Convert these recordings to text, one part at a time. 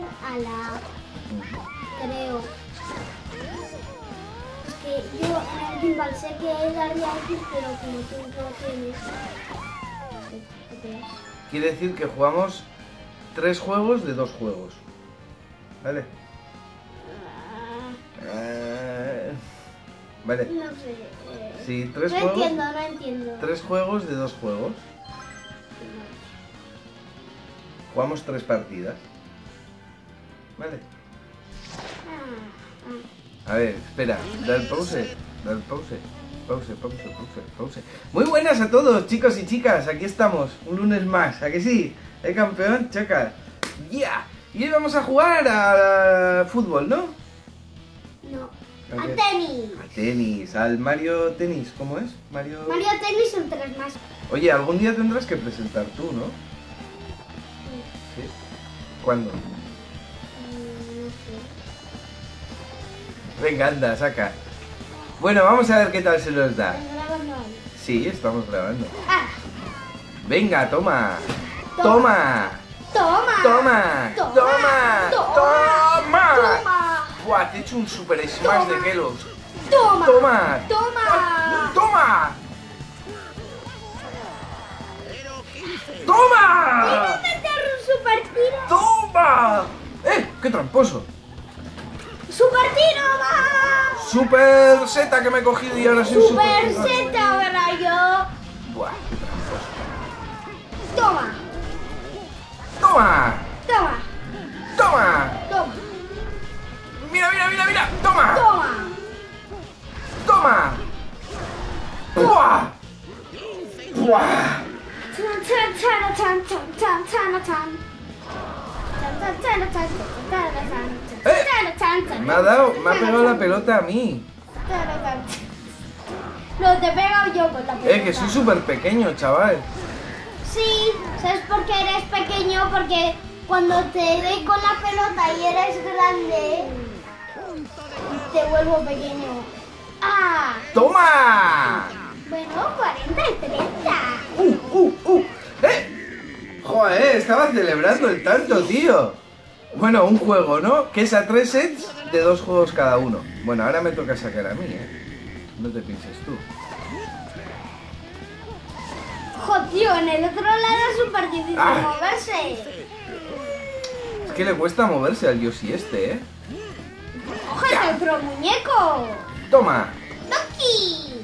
a la... Creo. Es que yo en el gimbal sé que daría X, pero como tú no lo tienes... Quiere decir que jugamos 3 juegos de 2 juegos. ¿Vale? Vale. No sé. Sí, 3 no juegos. Entiendo, no entiendo. 3 juegos de 2 juegos. Jugamos 3 partidas. Vale. A ver, espera, da el pause. Da el pause. Pause. Muy buenas a todos, chicos y chicas. Aquí estamos, un lunes más. ¿A que sí? Campeón, chacas. ¡Yeah! Y hoy vamos a jugar a fútbol, ¿no? No. ¿A A qué? tenis. A tenis, al Mario Tenis, ¿cómo es? Mario Tenis son 3 más. Oye, algún día tendrás que presentar tú, ¿no? ¿Sí? ¿Cuándo? No sé. Venga, anda, saca. Bueno, vamos a ver qué tal se nos da. ¿Estás grabando ahí? Sí, estamos grabando. Ah. Venga, toma. Toma. Toma. Toma. Toma. Toma. Toma. Toma. Buah, te he hecho un super smash de Kellogg's. Toma. Toma. Toma. Toma. Toma. ¡Iba a meter un super tiro! Toma. ¡Qué tramposo! ¡Super tiro, va! Super Z que me he cogido y ahora soy ¡Super super... Z ahora yo! Buah, qué tramposo. ¡Toma! Toma. ¡Toma! Toma. ¡Toma! Mira. Toma. ¡Toma! Toma. Buah. Buah. ¡Chan, chan, chan, chan, chan, chan, chan! Me ha pegado la pelota a mí. No, te he pegado yo con la pelota. Que soy súper pequeño, chaval. Sí, ¿sabes por qué eres pequeño? Porque cuando te dé con la pelota y eres grande, te vuelvo pequeño. ¡Ah! ¡Toma! Bueno, 40 y 30. Joder, estaba celebrando el tanto, tío. Bueno, un juego, ¿no? Que es a 3 sets de 2 juegos cada uno. Bueno, ahora me toca sacar a mí, No te pienses tú. Tío, en el otro lado es súper difícil moverse. Es que le cuesta moverse al Yoshi este, ¡Cógete otro muñeco! ¡Toma! ¡Toki!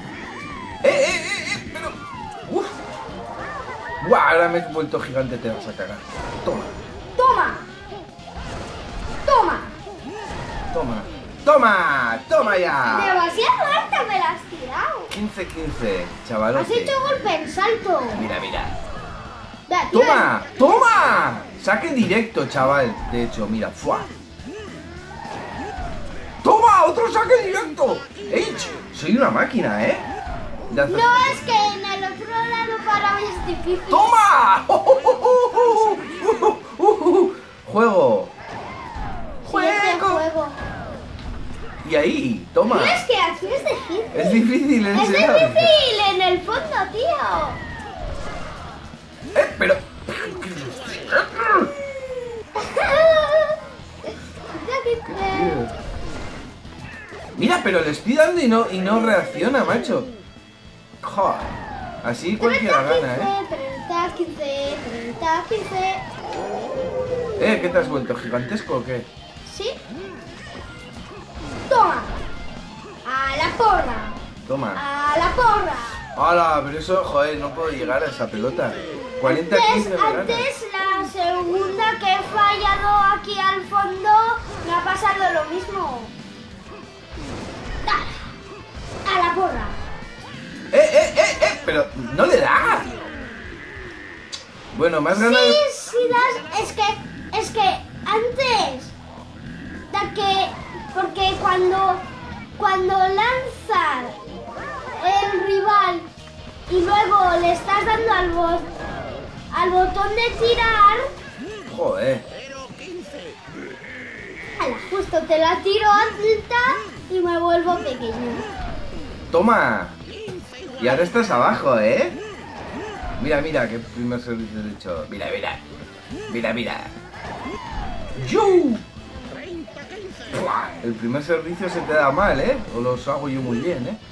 Pero... ¡Uf! ¡Buah! Ahora me he vuelto gigante, te vas a cagar. Toma. ¡Toma! ¡Toma! Toma. ¡Toma! ¡Toma ya! Demasiado alta me la has tirado. 15-15, chavalote. Has hecho golpe en salto. Mira. Da, tío, ¡Toma! ¡Toma! Saque directo, chaval. De hecho, mira, ¡fua! ¡Toma! ¡Otro saque directo! ¡Ey! Soy una máquina, No, es que en el otro lado para mí es difícil. ¡Toma! ¡Juego! Juego. Y ahí, toma. No, es que aquí es difícil. Es difícil, Es serio. difícil en el fondo, tío. Pero... Mira, pero le estoy dando y no reacciona, macho. Joder. Así cualquiera gana, 30, 15, 30, 15. ¿Qué te has vuelto? ¿Gigantesco o qué? ¿Sí? Toma. A la porra. Toma. A la porra. ¡Hala! Pero eso, joder, no puedo llegar a esa pelota. 40-15 me gana. Antes la segunda que he fallado aquí al fondo me ha pasado lo mismo. A la porra. Pero no le da. Bueno, más ganas. Sí, das. Es que antes porque cuando lanzas el rival y luego le estás dando al botón de tirar. Joder. Ala, justo te la tiro alta y me vuelvo pequeño. Toma. Y ahora estás abajo, Mira, qué primer servicio he hecho. Mira. ¡Yu! ¡Buah! El primer servicio se te da mal, ¿eh? O los hago yo muy bien, ¿eh?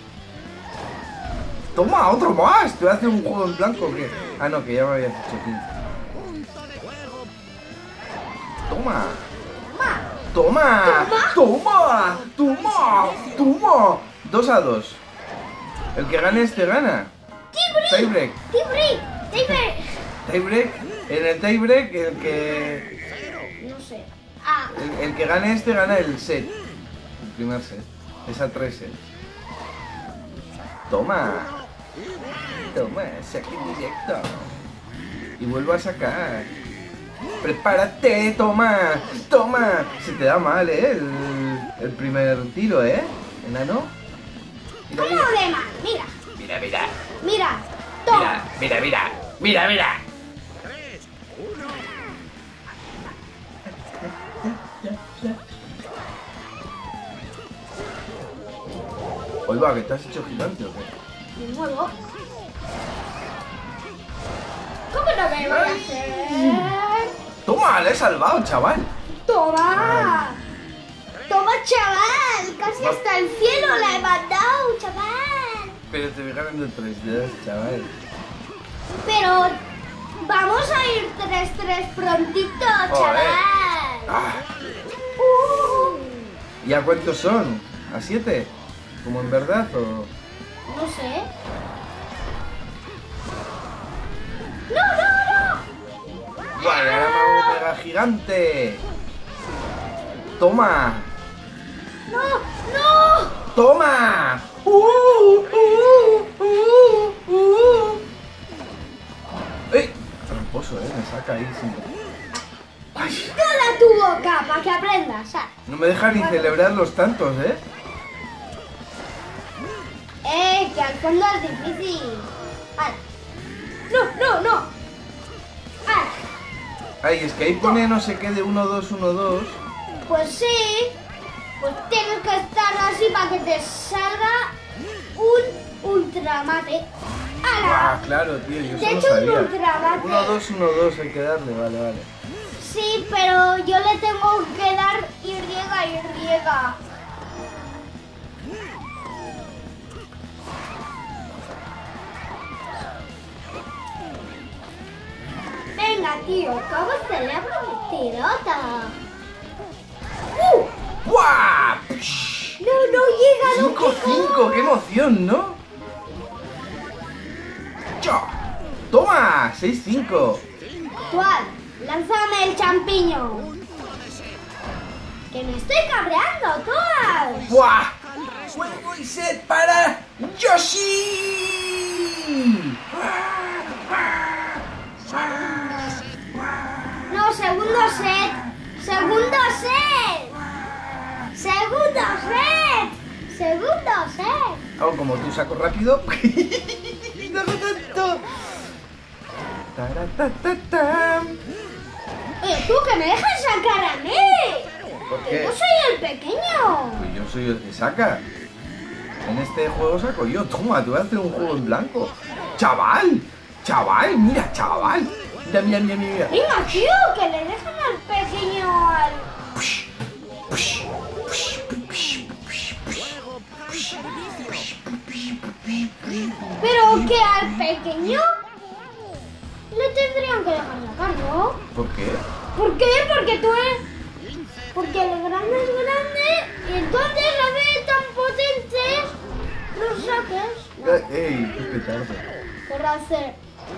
¡Toma, otro más! ¿Te voy a hacer un juego en blanco o qué? Ah, no, que ya me habías hecho 15. ¡Toma! ¡Toma! ¡Toma! ¡Toma! ¡Toma! 2-2. El que gane este gana. Tiebreak. Tiebreak. En el tiebreak, el que... No sé. Ah. El que gane este gana el set. El primer set. Es a 3 sets. Toma. Toma, saque directo. Y vuelvo a sacar. Prepárate, toma. Toma. Se te da mal, ¿eh? El primer tiro, ¿eh? Enano. Mira, ¿Cómo de mal? Mira. Mira, mira. Mira. Toma. Mira, mira. Mira, mira. Oye, va, que te has hecho gigante, ¿o qué? Me muevo. ¿Cómo no me voy a hacer? Toma, le he salvado, chaval. Toma. Toma, chaval. Casi Va. hasta el cielo la he mandado, chaval. Pero te voy ganando 3-2, chaval. Pero vamos a ir 3-3 prontito, chaval. Ah, ¿y a cuántos son? ¿A 7? ¿Como en verdad o...? No sé. ¡No! Vale, ahora me hago mega gigante. Toma. ¡No! Toma. ¡Ey! Tramposo, me saca ahí sin... Ay, ¡Cala tu boca para que aprendas! ¿Sabes? no me deja ni celebrar los tantos, ¿eh? Que al fondo es difícil. ¡Hala! ¡No! ¡Hala! Ay, es que ahí pone no sé qué de 1-2-1-2. Pues sí. Pues tienes que estar así para que te salga un ultramate. ¡Hala! Ah, claro, tío, yo Te he solo hecho un sabía. ultramate. 1-2-1-2 hay que darle, vale. Sí, pero yo le tengo que dar Y. Venga, tío, ¿cómo celebro mi tirota? ¡Buah! No llega, no 5-5, qué emoción, ¿no? ¡Cha! ¡Toma! 6-5. ¿Cuál? Lánzame el champiño. Que me estoy cabreando, todas. ¡Buah! ¡Juego y set para Yoshi! No, segundo set. Oh, como tú saco rápido. No hago tanto. Taratatatán. Oye, tú, que me dejas sacar a mí. ¿Por Que qué? yo soy el pequeño. Pues yo soy el que saca. En este juego saco yo. Toma, te voy a hacer un juego en blanco. ¡Chaval! ¡Mira, chaval! Mira. Venga, tío, que le dejan al pequeño al... Pero que al pequeño le tendrían que dejar sacar, ¿no? ¿Por qué? ¿Por qué? Porque tú eres... Porque el grande es grande y entonces a ver tan potentes los saques. No, ¡Ey! ¡Qué petardo! por hacer...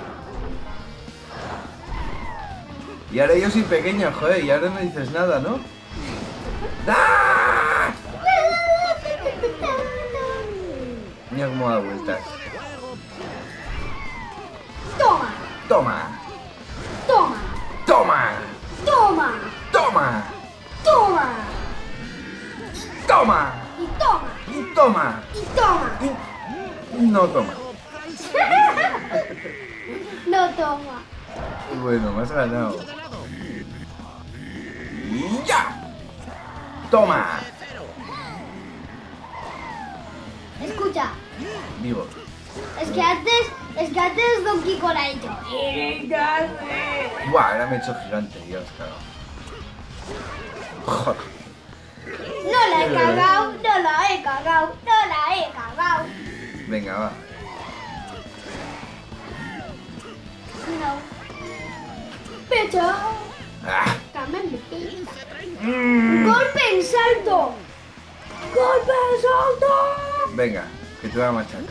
Y ahora yo soy pequeño, joder, y ahora no dices nada, ¿no? ¡Ah! Mira cómo da vueltas. Toma, ¡Toma! toma, ¡Toma! toma, ¡Toma! toma, ¡Toma! y toma, ¡Y toma! y toma. Y no toma. No toma. Bueno, me has ganado. ¡Y ya! ¡Toma! Escucha, Digo, es que antes Donkey Kong ha dicho... ¡buah! Ahora me he hecho gigante, Dios, claro. Joder. No la he cagado, no la he cagado, no la he cagado. Venga, va. No. Pecho. Ah. Golpe en salto. Golpe en salto. Venga, que te va a machacar.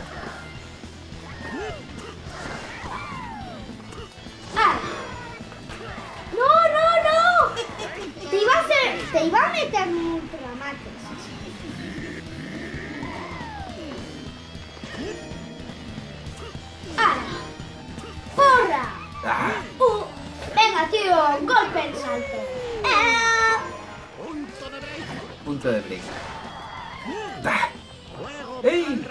Ah. No, no, no. Te iba a meter un ultramates. Ah. ¡Porra! Ah. Venga, tío, golpe en salto. Punto de break. Ah. ¡Ey!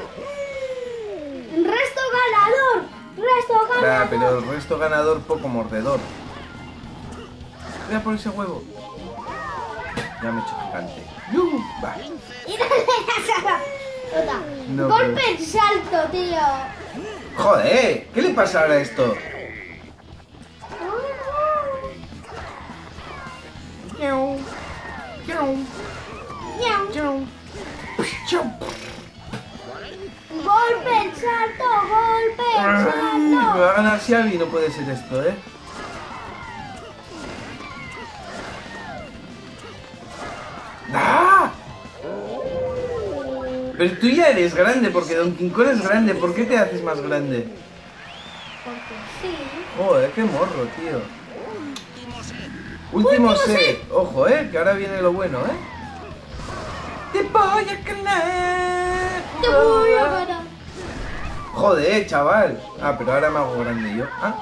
Resto ganador. Resto ganador. Pero el resto ganador poco mordedor. Voy a por ese huevo. Ya me he hecho gigante. Va. Y dale esa pelota. No, Golpe pero- en salto, tío. Joder, ¿qué le pasa ahora a esto? Miau. Golpe en salto, golpe en Me salto. va a ganar Xiavi, no puede ser esto, ¿eh? ¡Ah! Pero tú ya eres grande, porque Donkey Kong es grande. ¿Por qué te haces más grande? Porque sí. Joder, qué morro, tío. Último set. Ojo, que ahora viene lo bueno, Te voy a ganar. Te voy a ganar. Joder, chaval. Ah, pero ahora me hago grande yo. Ah,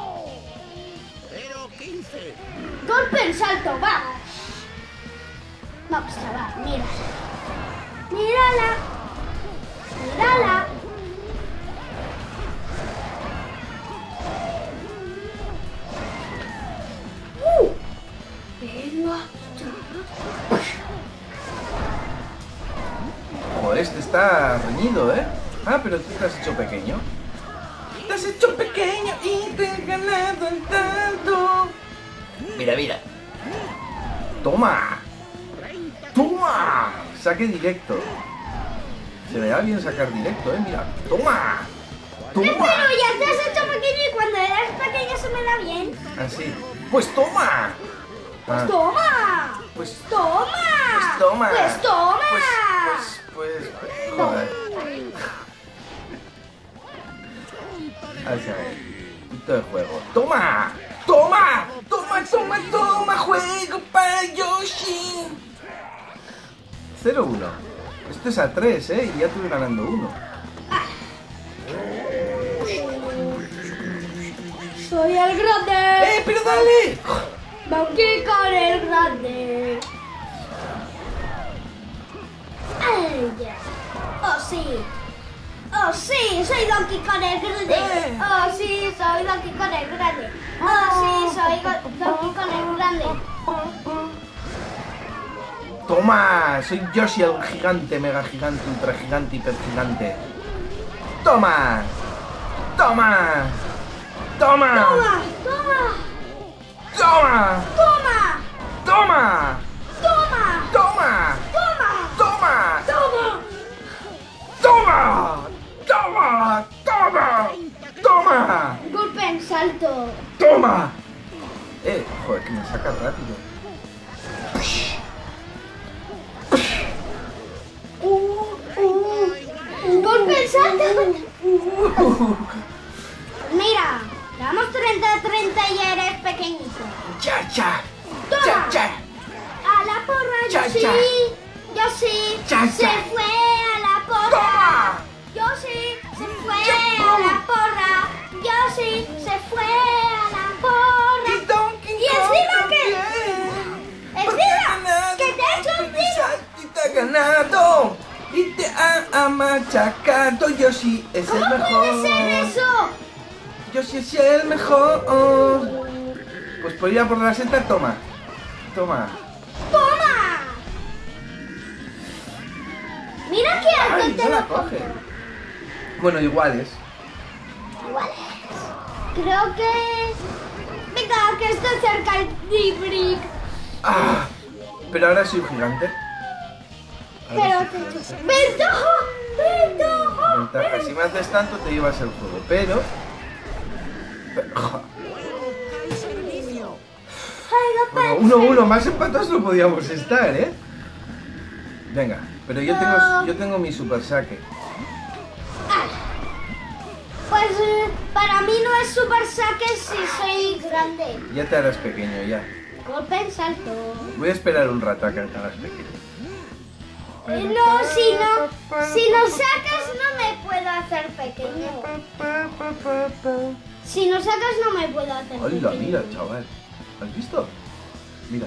Golpe en salto, va. Vamos, chaval, mira. Mírala. Mírala. Venga, joder, este está reñido, Ah, pero tú te has hecho pequeño. Te has hecho pequeño y te he ganado el tanto. Mira, mira. Toma. Toma. Saque directo. Se me da bien sacar directo, mira. Toma. pero Toma. ya te has hecho pequeño y cuando eras pequeño se me da bien. Así. Pues toma. Pues Ah, toma. Pues Toma. Pues toma. Pues toma. Pues, joder. A ver, punto de juego. ¡Toma! ¡Toma! ¡Toma, toma, toma! ¡Juego para Yoshi! 0-1. Esto es a 3, y ya estuve ganando 1. Soy el grande. ¡Pero dale! Donkey Kong el grande. Ay, ya. Oh, sí. Oh, sí, soy Donkey Kong el grande. Oh, sí, soy Donkey Kong el grande. Oh, sí, soy Donkey Kong el grande. ¡Toma! Soy Yoshi, el gigante, mega gigante, ultra gigante, hiper gigante. ¡Toma! ¡Toma! ¡Toma! Toma, toma, ¡Toma! toma, ¡Toma! toma, ¡Toma! toma, ¡Toma! toma. ¡Toma! ¡Toma! ¡Toma! ¡Toma! Golpe en salto. ¡Toma! Joder, que me saca rápido. Golpe en salto. Mira, damos 30-30 y eres pequeñito. ¡Ya, ya! Toma. ¡Ya, ya! A la porra, Ya, Yoshi. ya. Yoshi Ya, se ya. fue a la porra. ¡Toma! Yoshi se fue Ya, a la porra. Yoshi se fue a la porra. ¡Y Donkey Y encima que... Porque Encima que te ha hecho un tiro. y te ha ganado y te ha machacado. Yoshi es el ¿Cómo mejor. puede ser eso? Yoshi es el mejor. Pues por ir a por la seta, toma. Toma. ¡Toma! Mira que Ay, alto te no la lo... coge. Bueno, iguales. Igual es. Creo que... Venga, que estoy cerca el D-Brick. Ah, Pero ahora soy un gigante. Ahora Pero soy te gigante. ¡ventaja! ¡Ventaja! Ventaja, si me haces tanto te llevas el juego, pero... Ay, Bueno, 1-1, más empatados no podíamos estar, ¿eh? Venga, pero yo tengo mi super saque. Pues para mí no es super saque si soy grande. Ya te harás pequeño, ya. Golpe en salto. Voy a esperar un rato a que te hagas pequeño. No, si no sacas no me puedo hacer pequeño. Si no sacas no me puedo hacer Hola, pequeño. mira, chaval. ¿Has visto? Mira.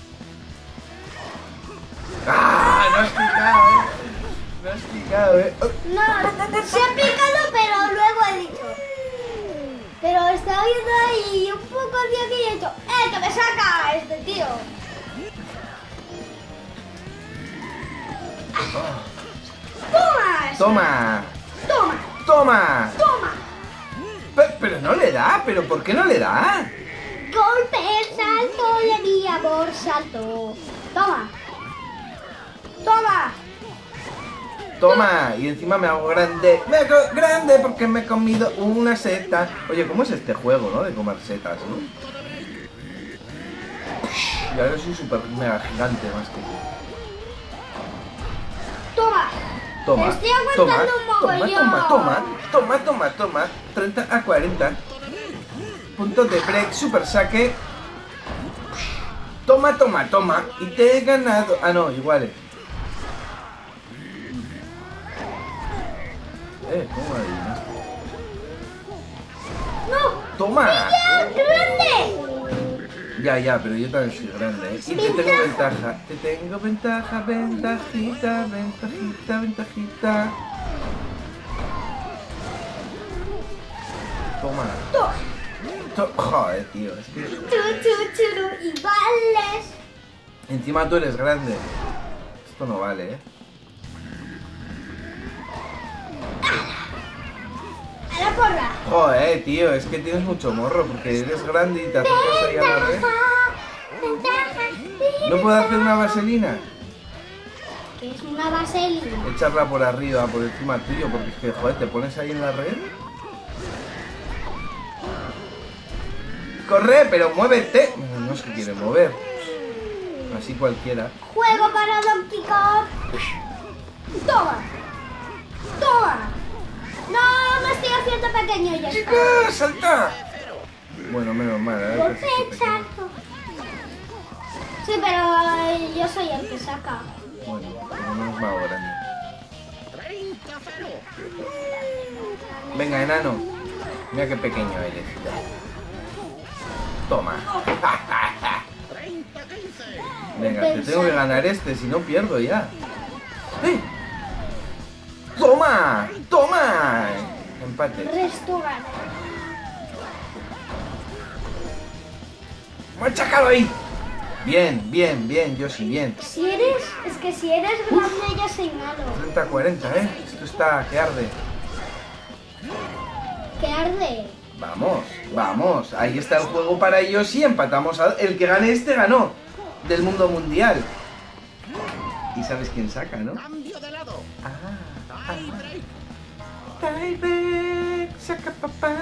¡Ah! No has picado, ¿eh? No has picado, ¿eh? Oh. No, se ha picado, pero luego he dicho. Pero estaba viendo ahí un poco de aquí y he dicho, que me saca este tío! ¡Toma! ¡Toma! ¡Toma! ¡Toma! ¡Toma! Pero no le da, ¿pero por qué no le da? Golpe, salto de mi amor, salto. ¡Toma! ¡Toma! Toma, y encima me hago grande. Me hago grande porque me he comido una seta. Oye, ¿cómo es este juego, no? De comer setas, ¿no? Y ahora soy súper mega gigante más que tú. ¡Toma! Toma, Me estoy toma, aguantando un toma, mogollón. toma. 30 a 40. Punto de break, super saque. Toma. Y te he ganado. Ah, no, iguales. ¿Cómo adivinaste? ¡No! ¡Toma! ¡Grande! Ya, pero yo también soy grande, ¿eh? Y te tengo ventaja. Te tengo ventaja, ventajita. Toma. Joder, tío, es que... Churu, iguales. Encima tú eres grande. Esto no vale, ¿eh? A la porra. Joder, tío, es que tienes mucho morro porque eres grande y te acercas ahí a la red. Ventaja. ¿No puedo hacer una vaselina? ¿Qué es una vaselina? Echarla por arriba, por encima tuyo, porque es que, joder, te pones ahí en la red. ¡Corre, pero muévete! No se quiere mover. Así cualquiera. Juego para Donkey Kong. Toma. No, me estoy haciendo pequeño y ya está. ¡Chica, salta! Bueno, menos mal, ¿eh? Golpe en salto. Sí, pero yo soy el que saca. Bueno, por lo menos me hago grande. Venga, enano. Mira qué pequeño eres. Toma. Venga, te tengo que ganar este, si no pierdo ya. ¡Eh! ¡Toma! Empate. Resto gana. ¡Machácalo ahí! Bien, Yoshi, bien. Si eres grande, yo soy malo. 30-40, ¿eh? Esto está que arde. ¿Qué arde? Vamos. Ahí está el juego para Yoshi. Empatamos. El que gane este ganó. Del mundo mundial. Y sabes quién saca, ¿no? Cambio de lado. Tiebreak, saca papá,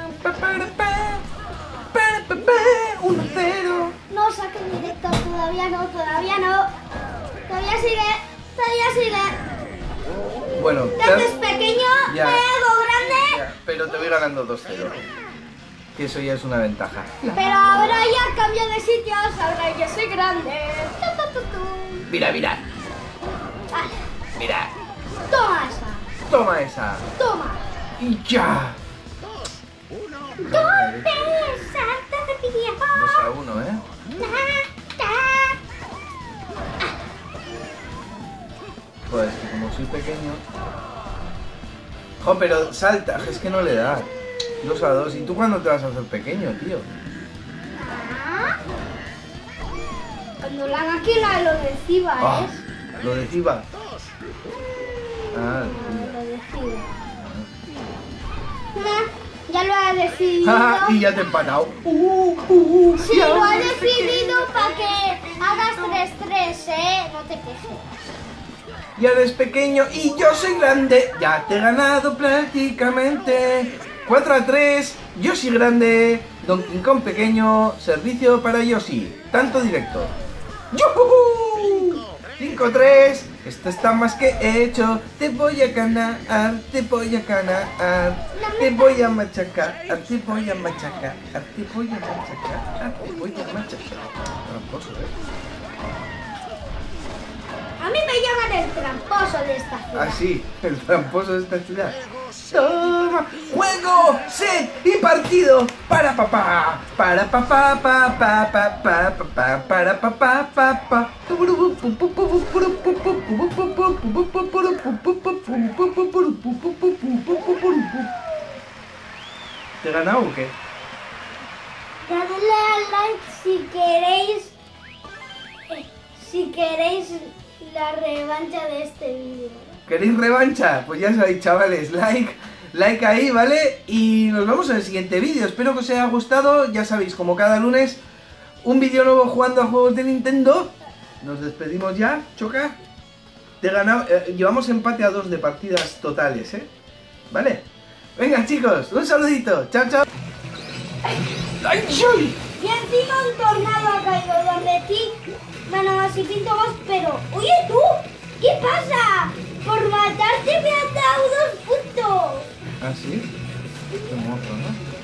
1-0. No saque en directo, todavía no. Todavía sigue. Bueno, Te haces pequeño, Ya. me hago grande. ya, pero te voy ganando 2-0. Que eso ya es una ventaja. Pero ahora ya cambio de sitios, ahora yo soy grande. Mira. Vale, Mira. toma esa. Toma esa. Toma. Y ya. Golpe, salto de pidiendo. 2-1, ¿eh? Pues que como soy pequeño... Jo, pero salta, es que no le da. 2-2. ¿Y tú cuándo te vas a hacer pequeño, tío? Cuando la máquina lo reciba, Ah, ¿es? lo decía. Ah, Lo decida. Ya lo ha decidido. y ya te he empatado. Sí, lo ha decidido para que hagas 3 3-3, no te quejes. Ya eres pequeño y yo soy grande. Ya te he ganado prácticamente. 4-3, Yoshi grande, Donkey Kong pequeño, servicio para Yoshi, tanto directo. ¡Yuhu! 5-3, esto está más que hecho. Te voy a ganar, te voy a ganar. Te voy a machacar, te voy a machacar, te voy a machacar, te voy a machacar. Tramposo, A mí me llaman el tramposo de esta ciudad. Ah, sí, el tramposo de esta ciudad. Toma, juego, set y partido para papá, para papá, papá, papá, papá, para papá, papá. ¿Te he ganado o qué? Dadle al like si queréis la revancha de este vídeo. ¿Queréis revancha? Pues ya sabéis, chavales, like ahí, ¿vale? Y nos vemos en el siguiente vídeo. Espero que os haya gustado. Ya sabéis, como cada lunes, un vídeo nuevo jugando a juegos de Nintendo. Nos despedimos ya, Choca. Te he ganado. Llevamos empate a 2 de partidas totales, ¿eh? ¿Vale? Venga, chicos, un saludito. Chao, chao. ¡Ay, uy! Y encima un tornado ha caído donde ti. Bueno, así pinto más, pero... Oye, tú, ¿qué pasa? Por matarte me han dado 2 puntos. ¿Ah, sí? Qué mozo, ¿no?